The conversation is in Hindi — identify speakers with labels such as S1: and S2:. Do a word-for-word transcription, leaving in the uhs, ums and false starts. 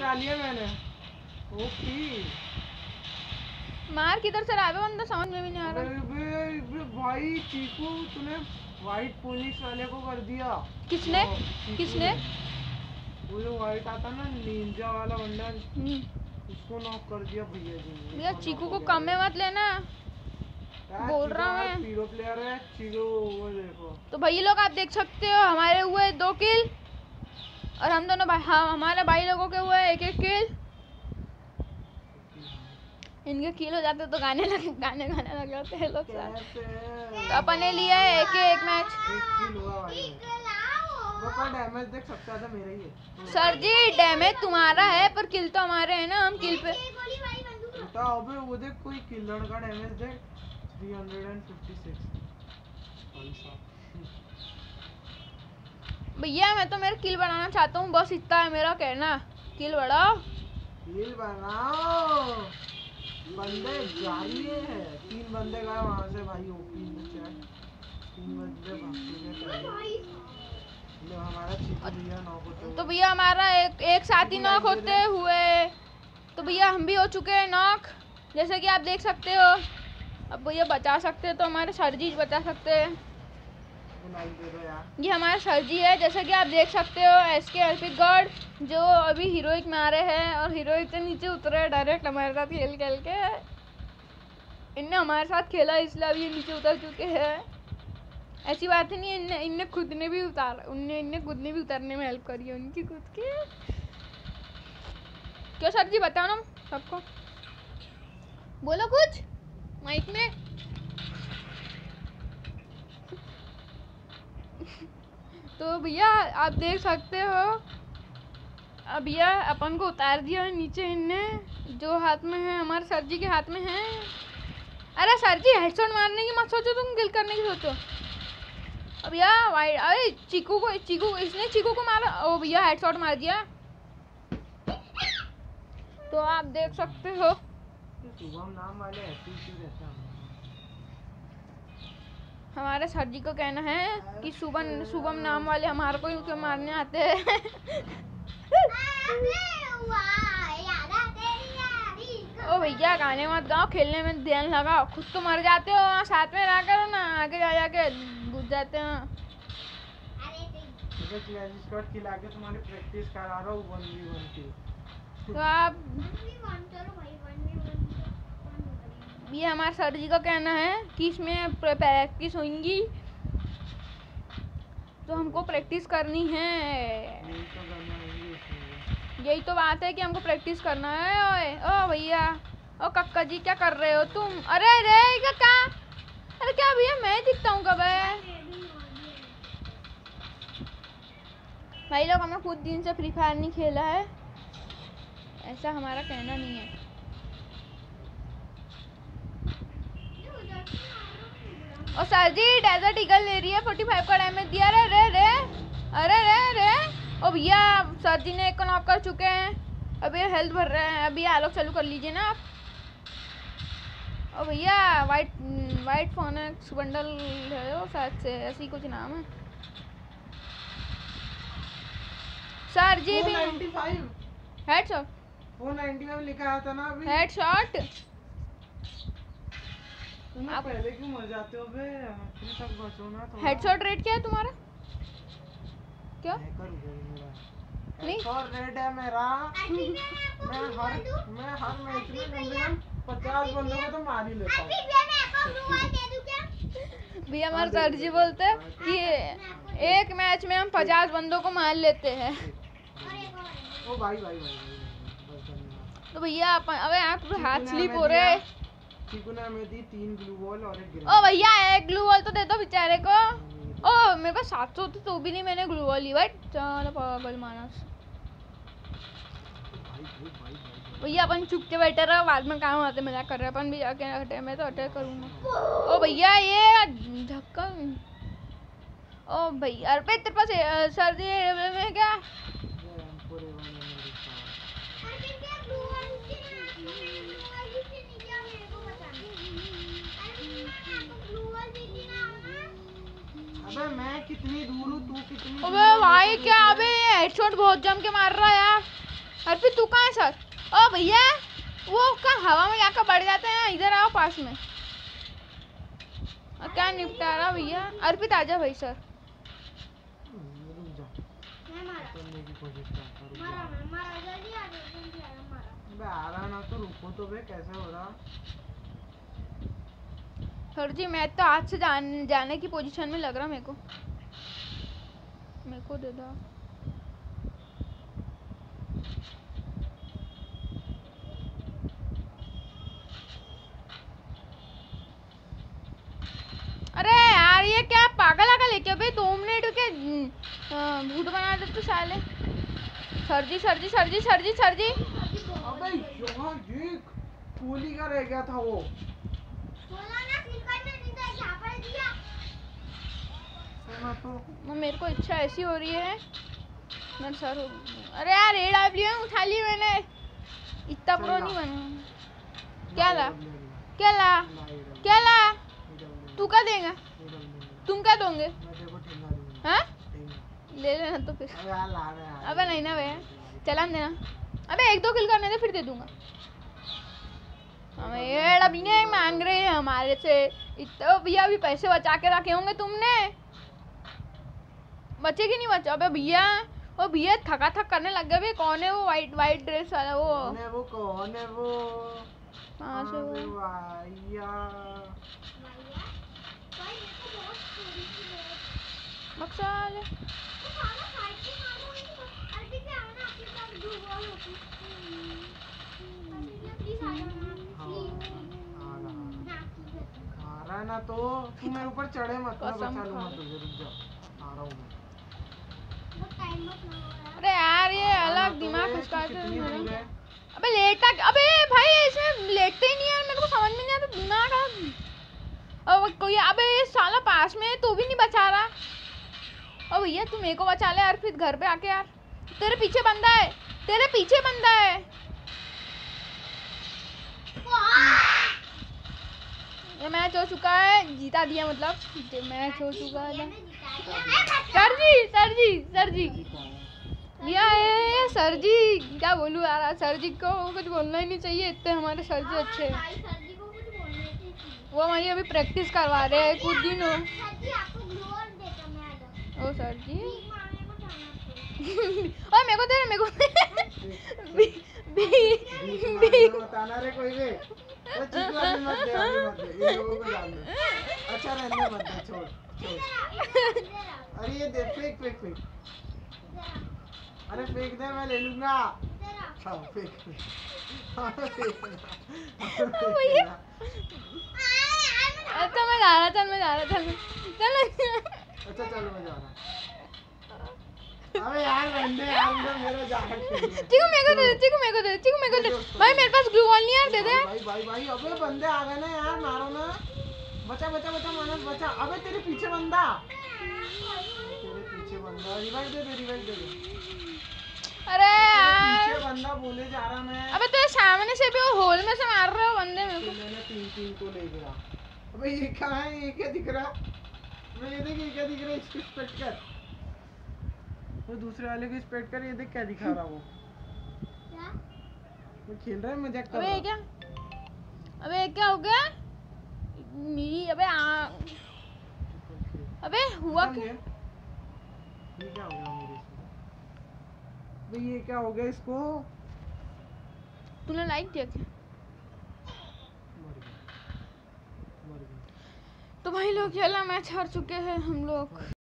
S1: डाली है मैंने। ओके
S2: मार किधर से रहा है बंदा, समझ में भी नहीं आ रहा।
S1: बे, बे, भाई चीकू तूने व्हाइट पुलिस वाले को कर दिया।
S2: किसने किसने?
S1: वो जो व्हाइट आता ना निंजा वाला बंदा, उसको नॉक कर दिया भैया जी।
S2: भैया चीकू को कम में मत लेना, बोल रहा हूँ मैं।
S1: पीरो प्लेयर है चीकू, वो देखो।
S2: तो भैया लोग आप देख सकते हो हमारे हुए दो किल और हम दोनों भाई, हाँ हमारे भाई लोगों के हुए एक एक किल। इनके किल हो जाते तो गाने लग गाने गाने लग जाते हैं लोग। तो अपन ने लिया है एक एक मैच।
S1: एक किल हुआ भाई। वो का डैमेज देख सकता था मेरा ही है।
S2: सर जी डैमेज तुम्हारा है पर किल तो हमारे हैं ना, हम किल पे।
S1: बेटा अबे वो देख कोई किलर का डैमेज देख तीन सौ छप्पन।
S2: भैया मैं तो मेरा किल बनाना चाहता हूँ, बस इतना है मेरा कहना। किल बढ़ाओ,
S1: किल बनाओ। बंदे जाइए है, तीन बंदे गए वहाँ से भाई। ओपी नीचे तीन बंदे भाग लो। हमारा चीकू भैया नॉक होते।
S2: तो भैया हमारा एक एक साथ ही नॉक होते हुए तो भैया हम भी हो चुके हैं नॉक, जैसे कि आप देख सकते हो। अब भैया बचा सकते हैं तो हमारे सरजी बचा सकते हैं। ये हमारा सरजी है, जैसे कि आप देख सकते हो। एस के अर्पित गॉड जो अभी हीरोइक में आ रहे हैं और हीरोइक से नीचे उतरे डायरेक्ट हमारे साथ खेल खेल के। इनने हमारे साथ खेला इसलिए अभी ये नीचे उतर चुके हैं। ऐसी बात नहीं है, इनने इनने खुद ने भी उतार उनने इनने खुद ने भी उतरने में हेल्प करी है उनकी खुद की। क्यों सर जी बताओ ना सबको, बोलो कुछ माइक में। तो भैया आप देख सकते हो अब भैया अपन को उतार दिया है नीचे इनने, जो हाथ में है हमारे सर जी के हाथ में है। अरे सर जी हेडशॉट मारने की मत सोचो, तुम किल करने की सोचो। अब भैया वाइट, अरे चीकू को चीकू इसने चीकू को मारा। ओ भैया हेडशॉट मार दिया। तो आप देख सकते हो
S1: शुभम नाम वाले ऐसे ही क्यों रहते हैं।
S2: हमारे सर जी को कहना है कि शुभम शुभम नाम वाले हमारे को क्यों मारने आते हैं। ओ भैया गाने मत गाओ, खेलने में ध्यान लगाओ। खुद तो मर जाते हो, साथ में रहा करो ना, आगे जा जाके घुस जाते हैं।
S1: खिला के तुम्हारी प्रैक्टिस करा रहा हूँ वन वी वन की।
S2: तो आप ये हमारे सर जी का कहना है कि इसमें प्रैक्टिस होंगी, तो हमको प्रैक्टिस करनी है। यही तो बात है कि हमको प्रैक्टिस करना है। ओए ओ भैया, ओ कक्का जी क्या कर रहे हो तुम? अरे रे कक्का, अरे क्या भैया मैं दिखता हूँ कब है भाई लोग। हमें कुछ दिन से फ्री फायर नहीं खेला है, ऐसा हमारा कहना नहीं है। और सर जी डेजर्ट ईगल ले रही है, पैंतालीस का डैमेज दिया। रे रे रे अरे रे रे ओ भैया सर जी ने एक को नॉक कर चुके हैं, अभी हेल्थ भर रहे हैं। अभी आलोक चालू कर लीजिए ना आप। ओ भैया वाइट वाइट फोनेक्स बंडल है वो शायद से, ऐसी कुछ नाम है। सर जी भी हेडशॉट
S1: फोर नाइंटी फाइव लिखा आया था ना अभी।
S2: हेडशॉट
S1: तुम पहले क्यों मर जाते हो बे? तुम सब बचो ना थोड़ा।
S2: हेडशॉट रेट क्या है तुम्हारा? क्या
S1: नहीं और रेट है मेरा। मैं हर मैं हर मैच में कम से कम पचास बंदों को तो मार ही लेता हूँ।
S2: भैया हमारे सर जी बोलते हैं कि एक मैच में हम पचास बंदों को मार लेते हैं।
S1: ओ भाई भाई भाई
S2: तो भैया अपन अबे आप हाथ स्लिप हो रहे।
S1: चीकू ने हमें दी तीन ग्लू बॉल और एक ग्रेनेड।
S2: ओ भैया एक ग्लू बॉल तो दे दो बेचारे को। ओ मेरे पास सात सौ थी तो भी नहीं मैंने ग्लू बॉल ली। भाई चलो पागल मानस। भैया अपन चुप के बैठे रहो, बाद में काम आते मजाक कर रहे अपन भी जाके अटैक में तो अटैक करूँगा। ओ भैया ये धक्का। ओ भैया अरे तेरे पास सर्दी में क्या?
S1: अबे मैं कितनी दूर हूँ, तू कितनी दूर?
S2: अबे भाई क्या अबे हेडशॉट बहुत जम के मार रहा है यार। अर्पित तू कहाँ है सर? ओ भैया वो कहाँ हवा में जाकर बढ़ जाते हैं, इधर आओ पास में। और क्या निपटा रहा भैया? अर्पित आजा भाई सर।
S1: रुक जा, करने की कोशिश करता हूँ, रुक जा। बे आ रहा ना तो रुको तो बे, कैसे हो रहा?
S2: सर जी मैं तो आज से जान, जाने की पोजीशन में लग रहा मेरे को। मेरे को दे दो। अरे यार ये क्या पागल आगल है क्या बे? दो मिनट के भूत बना दे तू साले। Sir ji sir ji sir ji sir ji sir ji.
S1: अबे यहाँ देख, कोहली का रह गया था वो। तो
S2: मेरे को इच्छा ऐसी हो रही है मैं सर हो। अरे यार ए डब्ल्यू एम उठा ली मैंने, इतना प्रो नहीं बना। क्या ला क्या ला क्या ला? तू क्या देगा? तुम क्या दोगे? हाँ ले लेना तो फिर। अबे नहीं ना भैया, चला देना। अबे एक दो किल करने दे फिर दे दूंगा। हमें ये डब्ल्यू एम मांग रहे हैं हमारे से। इतना भैया अभी पैसे बचा के रखे होंगे तुमने, बचे कि नहीं बचे? अबे भैया वो भैया थका थक करने लग गए। कौन है वो वाइट वाइट ड्रेस वाला? वो
S1: कौन है वो? कौन है वो?
S2: कहाँ से वो?
S1: भैया
S2: मक्साल
S1: आ रहा ना तो तू मेरे ऊपर चढ़े मत, मैं बचा लूंगा तुझे। रुक जा, आ रहा हूँ मैं।
S2: अरे यार ये अलग दिमाग खिसकाते हैं मेरा। अबे लेटा, अबे भाई इसमें लेटते ही नहीं यार, मेरे को समझ में नहीं आता दिमाग। अब कोई अबे ये साला पास में है तो भी नहीं बचा रहा। ओ भैया तू मेरे को बचा ले यार, फिर घर पे आके यार। तेरे पीछे बंदा है, तेरे पीछे बंदा है। ये मैच हो चुका है, जीता दिया मतलब मैच हो चुका है। Sir ji sir ji sir ji भैया ये सर जी क्या बोलूँ यार, सर जी को कुछ बोलना ही नहीं चाहिए, इतने हमारे सर जी अच्छे हैं। वो हमारी अभी प्रैक्टिस करवा रहे हैं कुछ दिन हो। ओ सर जी और मेरे को दे मेरे को बी बी बी
S1: बताना रे कोई भी तो चीकू अभी मत दे, अभी मत दे, इन लोगों को डाल दे। अच्छा रहने मत दे, छोड़ छोड़। अरे ये दे, फेंक फेंक फेंक। अरे फेंक दे, मैं ले लूंगा। हाँ फेंक फेंक, हाँ फेंक।
S2: अच्छा मैं जा रहा, चल मैं जा रहा, चल चल।
S1: अच्छा चलो मैं जा रहा। अबे यार रहने दे यार, मेरा जाकर
S2: चिकू मेरे को दे, चिकू मेरे को दे, चिकू मेरे को दे। भाई मेरे पास ग्लू वॉल नहीं यार, दे दे।
S1: भाई भाई भाई अबे बंदे आ गए ना यार, मारो ना। बचा बचा बचा मानस बचा। अबे तेरे पीछे बंदा, तेरे पीछे बंदा। रिवाइव दे दे, रिवाइव दे दे।
S2: अरे यार
S1: पीछे बंदा बोले जा रहा मैं।
S2: अबे तेरे सामने से भी वो होल में से मार रहे हो बंदे मेरे को।
S1: मैंने तीन तीन को ले गया। अबे ये कहाँ है? ये क्या दिख रहा? मैं ये देख, ये क्या दिख रहा है? इसको स्पेक्ट कर, वो दूसरे वाले को स्पेक्ट कर। ये देख क्या दिखा रहा वो। क्या? वो खेल रहा है, मजाक कर रहा है।
S2: अबे क्या? अबे क्या हो गया? मेरी अबे आ अबे हुआ क्या?
S1: ये क्या हो गया मेरे इसमें? अबे ये क्या हो गया इसको?
S2: तूने लाइक किया क्या?
S1: मर गया, मर गया।
S2: तो भाई लोग खेला मैच हार चुके हैं हम लोग।